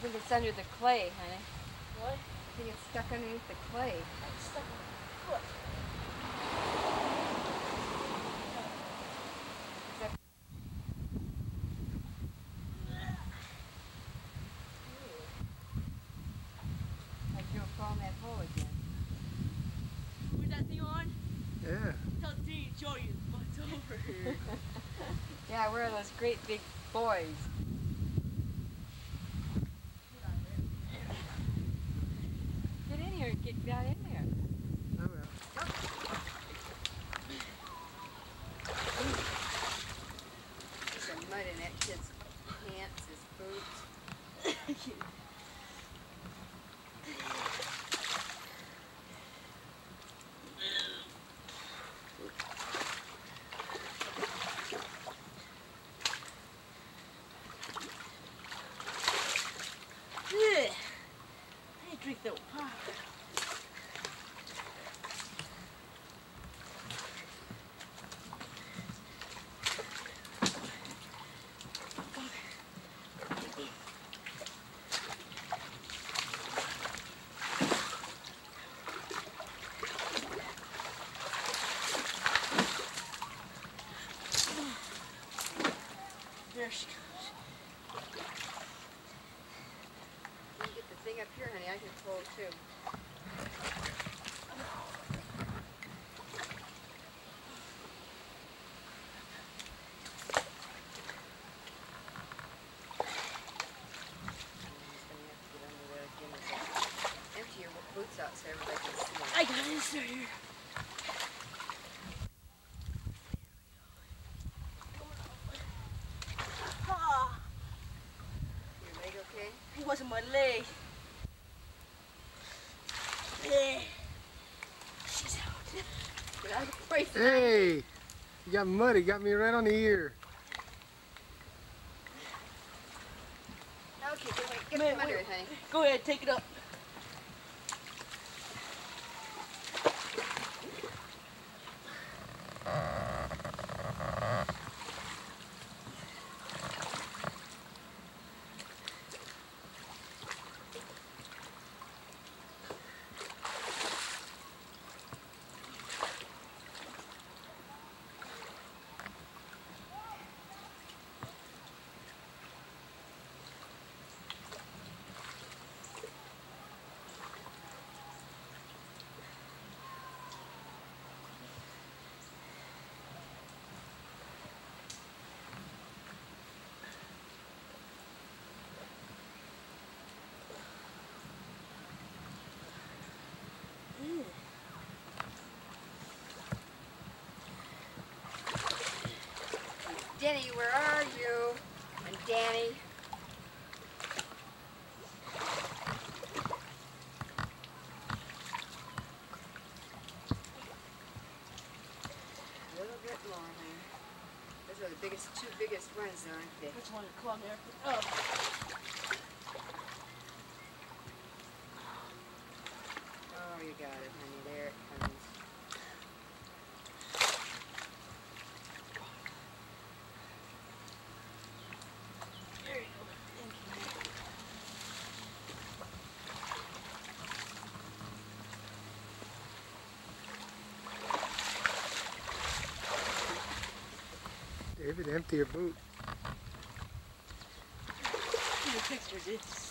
think it's under the clay, honey. What? I think it's stuck underneath the clay. It's stuck on my foot. Like you'll fall in that hole again. Was that thing on? Yeah. Tell Dean, show you. What's over here? Yeah, we're those great big boys. Get in here, get down in there. Oh, well. There's some mud in that kid's pants, his boots. I drink that water. There she goes. You can get the thing up here, honey. I can pull it too. Empty your boots out so everybody can see them. I got this right here. Ah, Your leg okay? it wasn't my leg. Yeah. She's out. Get out of the way. Hey! You got muddy, got me right on the ear. Okay, get from under it, honey. Go ahead, take it up. Denny, where are you? And Danny. A little bit more, honey. Those are the two biggest runs, aren't they? Which one to clog everything up? Oh, you got it, honey. There it comes. There you go. Thank you. David, empty your boot. Give me a picture of this.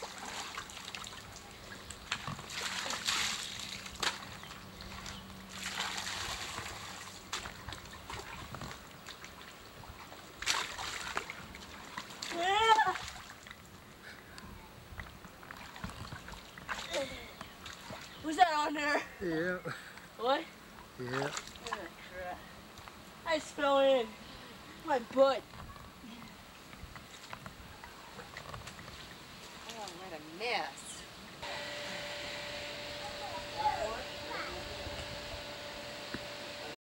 Was that on there? Yeah. What? Yeah. Oh, crap. I just fell in. My butt. Oh, what a mess.